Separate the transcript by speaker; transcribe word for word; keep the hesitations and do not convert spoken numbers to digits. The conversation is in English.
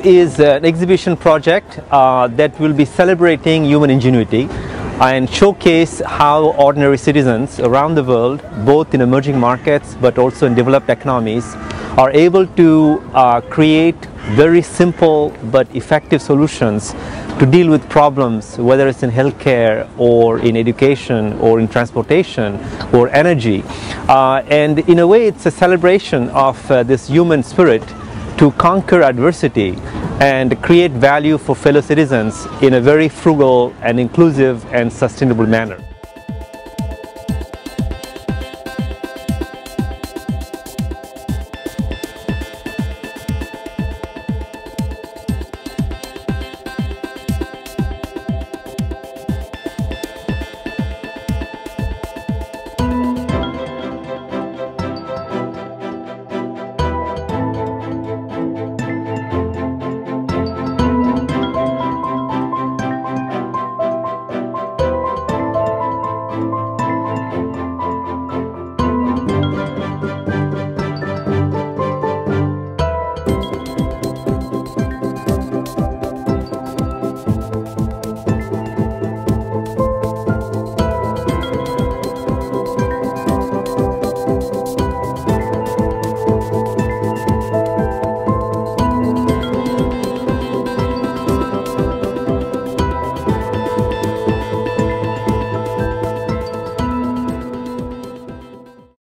Speaker 1: is an exhibition project uh, that will be celebrating human ingenuity and showcase how ordinary citizens around the world, both in emerging markets but also in developed economies, are able to uh, create very simple but effective solutions to deal with problems, whether it's in healthcare or in education or in transportation or energy. Uh, and in a way, it's a celebration of uh, this human spirit to conquer adversity and create value for fellow citizens in a very frugal and inclusive and sustainable manner.